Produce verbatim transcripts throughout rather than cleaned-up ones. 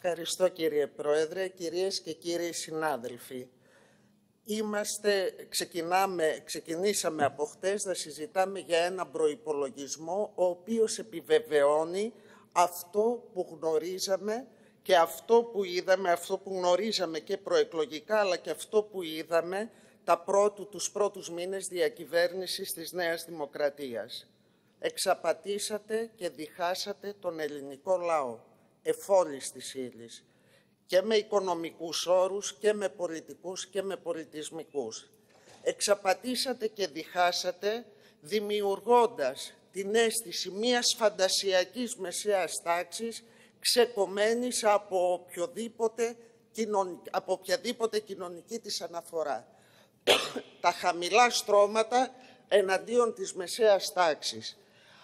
Ευχαριστώ κύριε Πρόεδρε, κυρίες και κύριοι συνάδελφοι. Είμαστε, ξεκινάμε, ξεκινήσαμε από χτες να συζητάμε για ένα προϋπολογισμό ο οποίος επιβεβαιώνει αυτό που γνωρίζαμε και αυτό που είδαμε, αυτό που γνωρίζαμε και προεκλογικά, αλλά και αυτό που είδαμε τα πρώτου, τους πρώτους μήνες διακυβέρνησης της Νέας Δημοκρατίας. Εξαπατήσατε και διχάσατε τον ελληνικό λαό, εφόλης της ύλης, και με οικονομικούς όρους και με πολιτικούς και με πολιτισμικούς. Εξαπατήσατε και διχάσατε δημιουργώντας την αίσθηση μιας φαντασιακής μεσαίας τάξης ξεκομμένης από οποιοδήποτε, από οποιαδήποτε κοινωνική της αναφορά. Τα χαμηλά στρώματα εναντίον της μεσαίας τάξης.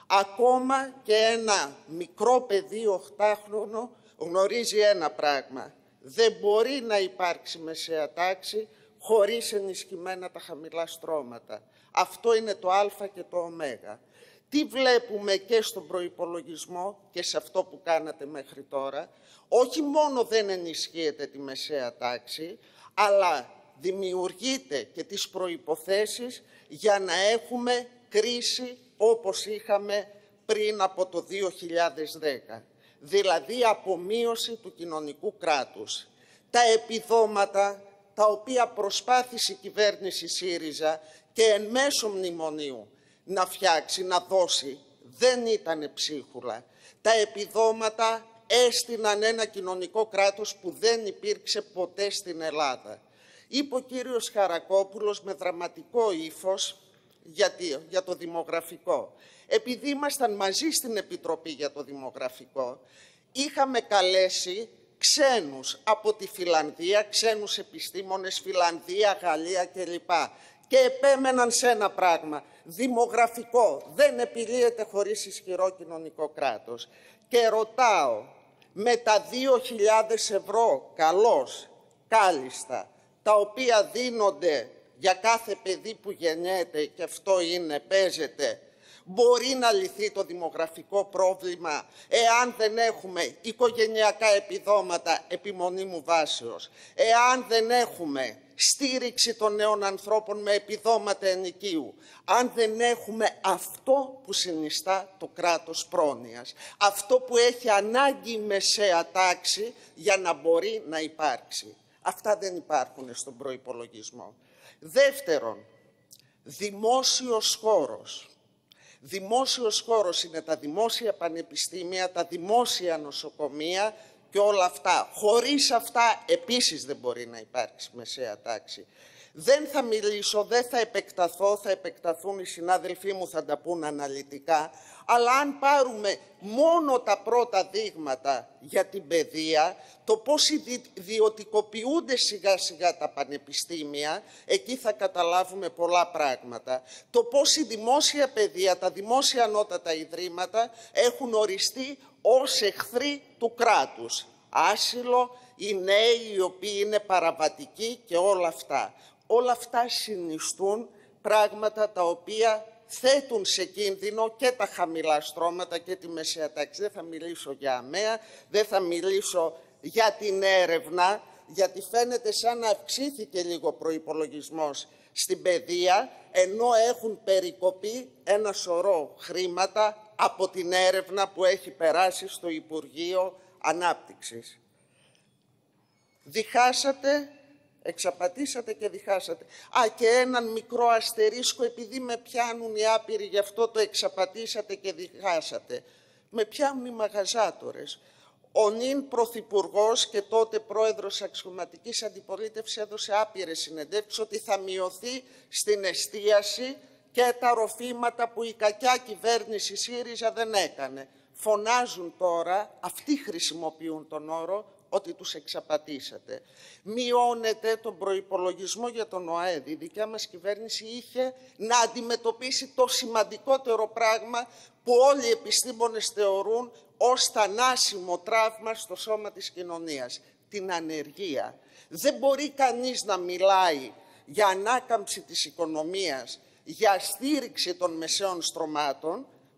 Ακόμα και ένα μικρό παιδί οχτάχρονο γνωρίζει ένα πράγμα. Δεν μπορεί να υπάρξει μεσαία τάξη χωρίς ενισχυμένα τα χαμηλά στρώματα. Αυτό είναι το α και το ω. Τι βλέπουμε και στον προϋπολογισμό και σε αυτό που κάνατε μέχρι τώρα? Όχι μόνο δεν ενισχύεται τη μεσαία τάξη, αλλά δημιουργείται και τις προϋποθέσεις για να έχουμε κρίση όπως είχαμε πριν από το δύο χιλιάδες δέκα. Δηλαδή απομείωση του κοινωνικού κράτους. Τα επιδόματα τα οποία προσπάθησε η κυβέρνηση ΣΥΡΙΖΑ και εν μέσω μνημονίου να φτιάξει, να δώσει, δεν ήταν ψίχουλα. Τα επιδόματα έστειναν ένα κοινωνικό κράτος που δεν υπήρξε ποτέ στην Ελλάδα. Είπε ο κύριος Χαρακόπουλος με δραματικό ύφος γιατί, για το δημογραφικό. Επειδή ήμασταν μαζί στην Επιτροπή για το Δημογραφικό, είχαμε καλέσει ξένους από τη Φιλανδία, ξένους επιστήμονες, Φιλανδία, Γαλλία κλπ. Και επέμεναν σε ένα πράγμα. Δημογραφικό δεν επιλύεται χωρίς ισχυρό κοινωνικό κράτος. Και ρωτάω, με τα δύο χιλιάδες ευρώ, καλώς, κάλλιστα, τα οποία δίνονται για κάθε παιδί που γεννιέται, και αυτό είναι, παίζεται, μπορεί να λυθεί το δημογραφικό πρόβλημα εάν δεν έχουμε οικογενειακά επιδόματα επιμονήμου βάσεως, εάν δεν έχουμε στήριξη των νέων ανθρώπων με επιδόματα ενοικίου, αν δεν έχουμε αυτό που συνιστά το κράτος πρόνοιας, αυτό που έχει ανάγκη η μεσαία τάξη για να μπορεί να υπάρξει. Αυτά δεν υπάρχουν στον προϋπολογισμό. Δεύτερον, δημόσιος χώρος. Δημόσιος χώρος είναι τα δημόσια πανεπιστήμια, τα δημόσια νοσοκομεία και όλα αυτά. Χωρίς αυτά επίσης δεν μπορεί να υπάρξει μεσαία τάξη. Δεν θα μιλήσω, δεν θα επεκταθώ, θα επεκταθούν οι συνάδελφοί μου, θα τα πούν αναλυτικά, αλλά αν πάρουμε μόνο τα πρώτα δείγματα για την παιδεία, το πώς ιδιωτικοποιούνται σιγά σιγά τα πανεπιστήμια, εκεί θα καταλάβουμε πολλά πράγματα. Το πώς η δημόσια παιδεία, τα δημόσια ανώτατα ιδρύματα έχουν οριστεί ως εχθροί του κράτους. Άσυλο, οι νέοι οι οποίοι είναι παραβατικοί και όλα αυτά. Όλα αυτά συνιστούν πράγματα τα οποία θέτουν σε κίνδυνο και τα χαμηλά στρώματα και τη μεσαία τάξη. Δεν θα μιλήσω για ΑΜΕΑ, δεν θα μιλήσω για την έρευνα, γιατί φαίνεται σαν να αυξήθηκε λίγο προϋπολογισμός στην παιδεία, ενώ έχουν περικοπεί ένα σωρό χρήματα από την έρευνα που έχει περάσει στο Υπουργείο Ανάπτυξης. Διχάσατε, εξαπατήσατε και διχάσατε. Α, και έναν μικρό αστερίσκο, επειδή με πιάνουν οι άπειροι, γι' αυτό το εξαπατήσατε και διχάσατε. Με πιάνουν οι μαγαζάτορες. Ο νυν πρωθυπουργός και τότε πρόεδρος αξιωματικής αντιπολίτευσης έδωσε άπειρες συνεντεύξεις ότι θα μειωθεί στην εστίαση και τα ροφήματα που η κακιά κυβέρνηση ΣΥΡΙΖΑ δεν έκανε. Φωνάζουν τώρα, αυτοί χρησιμοποιούν τον όρο, ότι τους εξαπατήσατε. Μειώνετε τον προϋπολογισμό για τον ΟΑΕΔ. Η δικιά μας κυβέρνηση είχε να αντιμετωπίσει το σημαντικότερο πράγμα που όλοι οι επιστήμονες θεωρούν ως θανάσιμο τραύμα στο σώμα της κοινωνίας, την ανεργία. Δεν μπορεί κανείς να μιλάει για ανάκαμψη της οικονομίας, για στήριξη των μεσαίων στρωμάτων,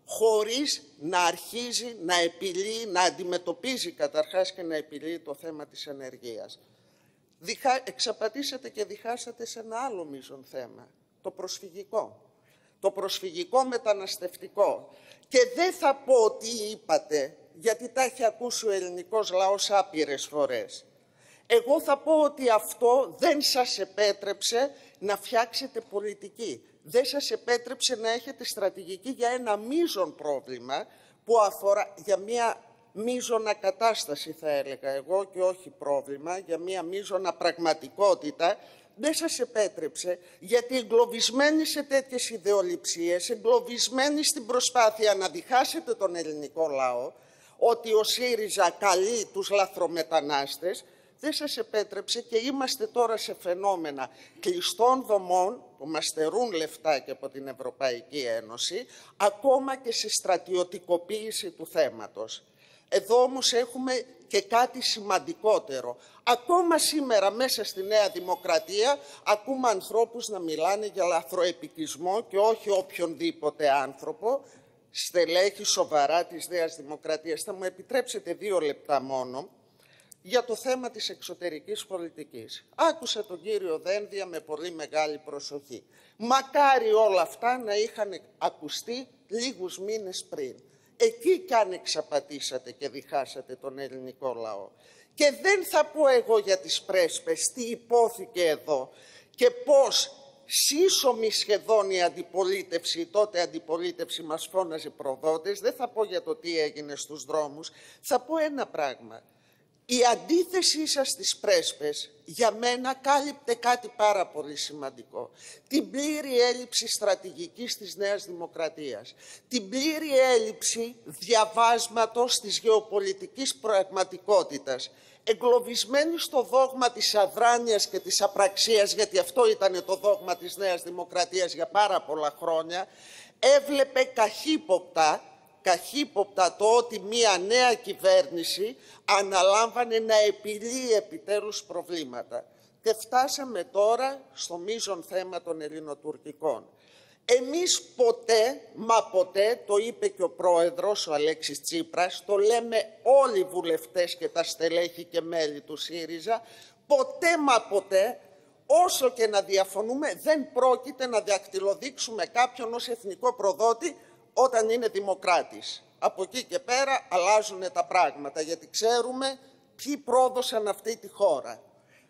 χωρίς να αρχίζει να επιλύει, να αντιμετωπίζει καταρχάς και να επιλύει το θέμα της ανεργίας. Διχα... Εξαπατήσατε και διχάσατε σε ένα άλλο μείζον θέμα, το προσφυγικό. Το προσφυγικό μεταναστευτικό. Και δεν θα πω τι είπατε, γιατί τα έχει ακούσει ο ελληνικός λαός άπειρες φορές. Εγώ θα πω ότι αυτό δεν σας επέτρεψε να φτιάξετε πολιτική. Δεν σας επέτρεψε να έχετε στρατηγική για ένα μείζον πρόβλημα που αφορά, για μια μείζωνα κατάσταση θα έλεγα εγώ και όχι πρόβλημα, για μια μείζωνα πραγματικότητα. Δεν σας επέτρεψε, γιατί εγκλωβισμένοι σε τέτοιες ιδεολειψίες, εγκλωβισμένοι στην προσπάθεια να διχάσετε τον ελληνικό λαό, ότι ο ΣΥΡΙΖΑ καλεί τους λαθρομετανάστες, δεν σας επέτρεψε και είμαστε τώρα σε φαινόμενα κλειστών δομών που μας στερούν λεφτά και από την Ευρωπαϊκή Ένωση, ακόμα και σε στρατιωτικοποίηση του θέματος. Εδώ όμως έχουμε και κάτι σημαντικότερο. Ακόμα σήμερα μέσα στη Νέα Δημοκρατία ακούμε ανθρώπους να μιλάνε για λαθροεπικισμό και όχι οποιονδήποτε άνθρωπο, στελέχη σοβαρά της Νέας Δημοκρατίας. Θα μου επιτρέψετε δύο λεπτά μόνο για το θέμα της εξωτερικής πολιτικής. Άκουσα τον κύριο Δένδια με πολύ μεγάλη προσοχή. Μακάρι όλα αυτά να είχαν ακουστεί λίγους μήνες πριν. Εκεί κι αν εξαπατήσατε και διχάσατε τον ελληνικό λαό. Και δεν θα πω εγώ για τις πρέσπες τι υπόθηκε εδώ και πώς σύσσωμη σχεδόν η αντιπολίτευση, η τότε αντιπολίτευση μας φώναζε προδότες. Δεν θα πω για το τι έγινε στους δρόμους. Θα πω ένα πράγμα. Η αντίθεσή σας στις πρέσπες για μένα κάλυπτε κάτι πάρα πολύ σημαντικό. Την πλήρη έλλειψη στρατηγικής της Νέας Δημοκρατίας. Την πλήρη έλλειψη διαβάσματος της γεωπολιτικής πραγματικότητας. Εγκλωβισμένη στο δόγμα της αδράνειας και της απραξίας, γιατί αυτό ήταν το δόγμα της Νέας Δημοκρατίας για πάρα πολλά χρόνια, έβλεπε καχύποπτα καχύποπτα το ότι μία νέα κυβέρνηση αναλάμβανε να επιλύει επιτέλους προβλήματα. Και φτάσαμε τώρα στο μείζον θέμα των ελληνοτουρκικών. Εμείς ποτέ, μα ποτέ, το είπε και ο πρόεδρος, ο Αλέξης Τσίπρας, το λέμε όλοι οι βουλευτές και τα στελέχη και μέλη του ΣΥΡΙΖΑ, ποτέ μα ποτέ, όσο και να διαφωνούμε, δεν πρόκειται να δακτυλοδείξουμε κάποιον ως εθνικό προδότη όταν είναι δημοκράτης. Από εκεί και πέρα αλλάζουν τα πράγματα, γιατί ξέρουμε ποιοι πρόδωσαν αυτή τη χώρα.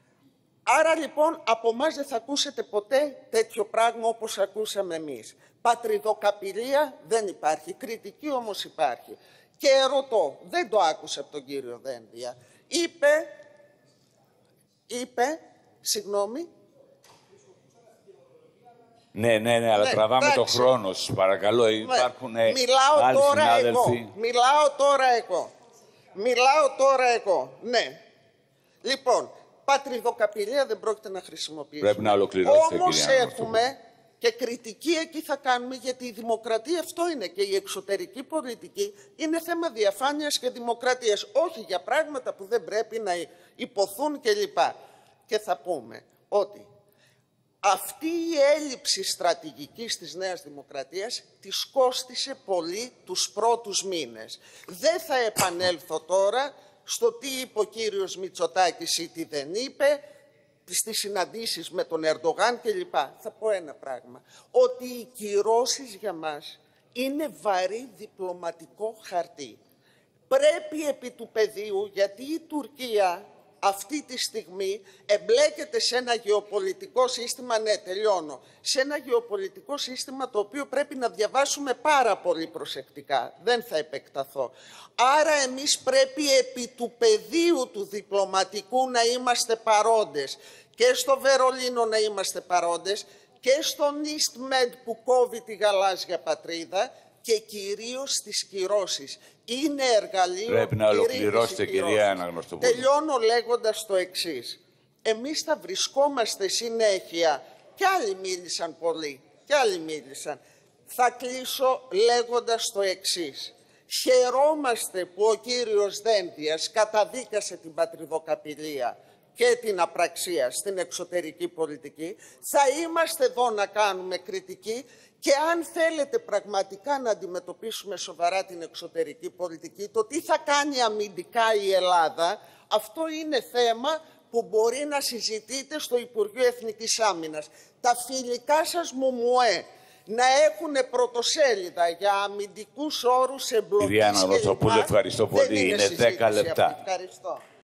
Άρα λοιπόν από εμάς δεν θα ακούσετε ποτέ τέτοιο πράγμα όπως ακούσαμε εμείς. Πατριδοκαπηλεία δεν υπάρχει, κριτική όμως υπάρχει. Και ρωτώ, δεν το άκουσα από τον κύριο Δένδια, είπε, είπε, συγγνώμη, Ναι, ναι, ναι, αλλά ναι, τραβάμε το χρόνο σας, παρακαλώ. Υπάρχουν Μιλάω άλλοι τώρα συνάδελφοι. Εγώ. Μιλάω τώρα εγώ. Μιλάω τώρα εγώ. Ναι. Λοιπόν, πατριδοκαπηλεία δεν πρόκειται να χρησιμοποιήσουμε. Πρέπει να ολοκληρώσετε, Όμως κυρία έχουμε και κριτική εκεί θα κάνουμε, γιατί η δημοκρατία αυτό είναι και η εξωτερική πολιτική είναι θέμα διαφάνειας και δημοκρατίας. Όχι για πράγματα που δεν πρέπει να υποθούν κλπ. Και θα πούμε ότι αυτή η έλλειψη στρατηγικής της Νέας Δημοκρατίας της κόστισε πολύ τους πρώτους μήνες. Δεν θα επανέλθω τώρα στο τι είπε ο κύριος Μητσοτάκης ή τι δεν είπε, στις συναντήσεις με τον Ερντογάν κλπ. Θα πω ένα πράγμα, ότι οι κυρώσεις για μας είναι βαρύ διπλωματικό χαρτί. Πρέπει επί του πεδίου, γιατί η Τουρκία αυτή τη στιγμή εμπλέκεται σε ένα γεωπολιτικό σύστημα, ναι, τελειώνω, σε ένα γεωπολιτικό σύστημα το οποίο πρέπει να διαβάσουμε πάρα πολύ προσεκτικά. Δεν θα επεκταθώ. Άρα εμείς πρέπει επί του πεδίου του διπλωματικού να είμαστε παρόντες. Και στο Βερολίνο να είμαστε παρόντες και στον EastMed που κόβει τη γαλάζια πατρίδα και κυρίως στις κυρώσεις. Είναι εργαλείο. Πρέπει να ολοκληρώσετε, κυρία Αναγνωστοπούλου. Τελειώνω λέγοντας το εξής. Εμείς θα βρισκόμαστε συνέχεια, κι άλλοι μίλησαν πολύ, κι άλλοι μίλησαν. Θα κλείσω λέγοντας το εξής. Χαιρόμαστε που ο κύριος Δένδιας καταδίκασε την πατριδοκαπηλεία. και την απραξία στην εξωτερική πολιτική. Θα είμαστε εδώ να κάνουμε κριτική και αν θέλετε πραγματικά να αντιμετωπίσουμε σοβαρά την εξωτερική πολιτική, το τι θα κάνει αμυντικά η Ελλάδα, αυτό είναι θέμα που μπορεί να συζητείτε στο Υπουργείο Εθνικής Άμυνας. Τα φιλικά σας μουμουέ να έχουν πρωτοσέλιδα για αμυντικούς όρους εμπλοκής. Κυρία Αναδροσοπούλου, ευχαριστώ πολύ. Είναι δέκα λεπτά. Ευχαριστώ.